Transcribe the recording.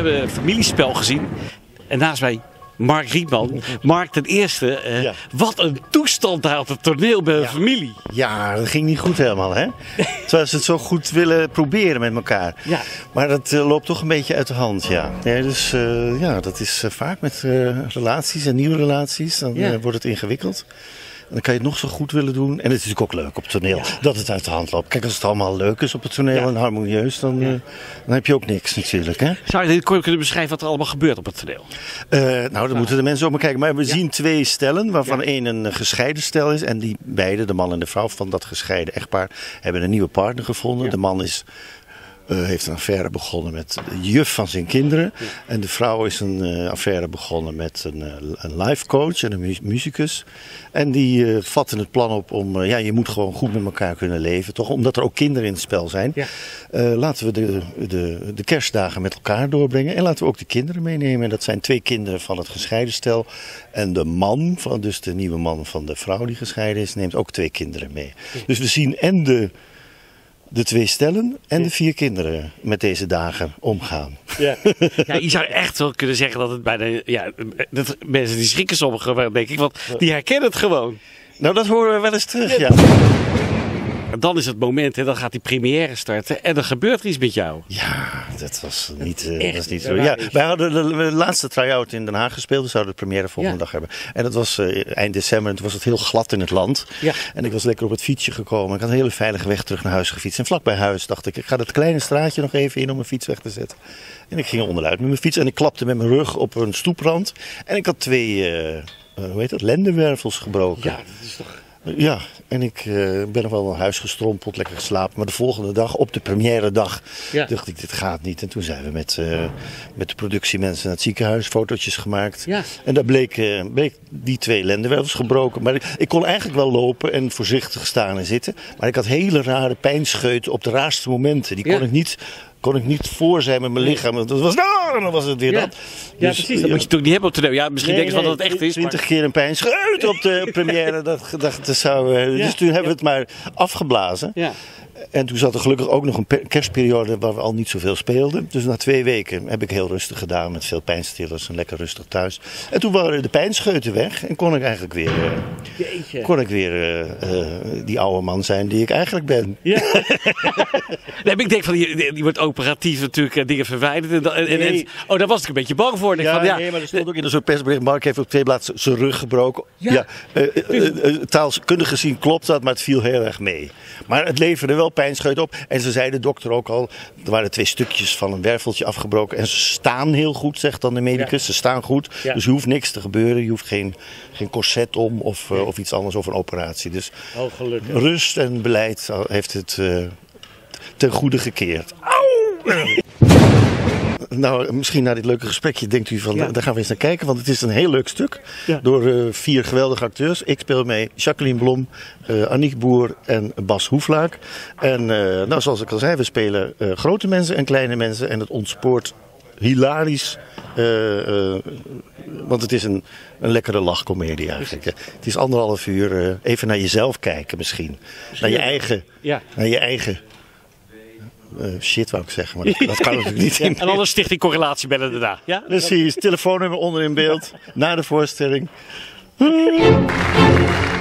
hebben een familiespel gezien. En naast mij Mark Rietman. Mark, ten eerste, wat een toestand daar op het toneel bij de familie. Ja, dat ging niet goed helemaal, hè? Terwijl ze het zo goed willen proberen met elkaar. Ja. Maar dat loopt toch een beetje uit de hand, ja. Dus dat is vaak met relaties en nieuwe relaties. Dan wordt het ingewikkeld. En dan kan je het nog zo goed willen doen. En het is natuurlijk ook leuk op het toneel dat het uit de hand loopt. Kijk, als het allemaal leuk is op het toneel en harmonieus, dan heb je ook niks natuurlijk. Hè? Zou je dit kunnen beschrijven wat er allemaal gebeurt op het toneel? Dan moeten de mensen ook maar kijken. Maar we zien twee stellen, waarvan één een gescheiden stel is. En die beide, de man en de vrouw van dat gescheiden echtpaar, hebben een nieuwe partner gevonden. Ja. De man heeft een affaire begonnen met de juf van zijn kinderen. Ja. En de vrouw is een affaire begonnen met een life coach en een muzikus. En die vatten het plan op om, je moet gewoon goed met elkaar kunnen leven. Toch? Omdat er ook kinderen in het spel zijn. Ja. Laten we de kerstdagen met elkaar doorbrengen. En laten we ook de kinderen meenemen. En dat zijn twee kinderen van het gescheiden stel. En de man, dus de nieuwe man van de vrouw die gescheiden is, neemt ook twee kinderen mee. Ja. Dus we zien en de twee stellen en de 4 kinderen met deze dagen omgaan. Ja. Je zou echt wel kunnen zeggen dat het bijna... dat mensen die schrikken sommigen, denk ik, want die herkennen het gewoon. Nou, dat horen we wel eens terug, ja. En dan is het moment, dan gaat die première starten en dan gebeurt er iets met jou. Ja, dat was niet zo. Ja, wij hadden de laatste try-out in Den Haag gespeeld. We zouden de première volgende dag hebben. En dat was eind december en toen was het heel glad in het land. Ja. En ik was lekker op het fietsje gekomen. Ik had een hele veilige weg terug naar huis gefietst. En vlak bij huis dacht ik ga dat kleine straatje nog even in om mijn fiets weg te zetten. En ik ging onderuit met mijn fiets en ik klapte met mijn rug op een stoeprand. En ik had 2, lendenwervels gebroken. Ja, dat is toch... Ja, en ik ben nog wel naar huis gestrompeld, lekker geslapen. Maar de volgende dag, op de première dag, dacht ik, dit gaat niet. En toen zijn we met de productiemensen naar het ziekenhuis, fotootjes gemaakt. Ja. En daar bleek die 2 lendenwervels gebroken. Maar ik kon eigenlijk wel lopen en voorzichtig staan en zitten. Maar ik had hele rare pijnscheuten op de raarste momenten. Die kon ik niet voor zijn met mijn lichaam. Want dan was het weer dat. Ja, dus, precies. Dat moet je toch niet hebben op toneel. Ja, misschien denken ze dat het echt is. 20 keer een pijnscheut op de première. Dus toen hebben we het maar afgeblazen. Ja. En toen zat er gelukkig ook nog een kerstperiode waar we al niet zoveel speelden. Dus na 2 weken heb ik heel rustig gedaan met veel pijnstillers en lekker rustig thuis. En toen waren de pijnscheuten weg en kon ik eigenlijk weer die oude man zijn die ik eigenlijk ben. Ja. Nee, ik denk van die wordt operatief natuurlijk dingen verwijderd. Daar was ik een beetje bang voor. Maar er stond ook in zo'n persbericht, Mark heeft op 2 plaatsen zijn rug gebroken. Ja. Taalkundig gezien klopt dat, maar het viel heel erg mee. Maar het leverde wel pijnscheut op. En ze zei de dokter ook al, er waren 2 stukjes van een werveltje afgebroken. En ze staan heel goed, zegt dan de medicus. Ja. Ze staan goed, dus er hoeft niks te gebeuren. Je hoeft geen corset om of iets anders of een operatie. Dus rust en beleid heeft het ten goede gekeerd. Auw! Nou, misschien na dit leuke gesprekje denkt u van, daar gaan we eens naar kijken. Want het is een heel leuk stuk. Ja. Door 4 geweldige acteurs. Ik speel mee Jacqueline Blom, Aniek Boer en Bas Hoeflaak. En zoals ik al zei, we spelen grote mensen en kleine mensen. En het ontspoort hilarisch. Want het is een lekkere lachcomedie eigenlijk. Het is 1,5 uur even naar jezelf kijken misschien. Naar je eigen shit wou ik zeggen, maar dat kan natuurlijk niet. En anders Stichting Correlatie bellen daarna. Ja? Precies, telefoonnummer onder in beeld, na de voorstelling.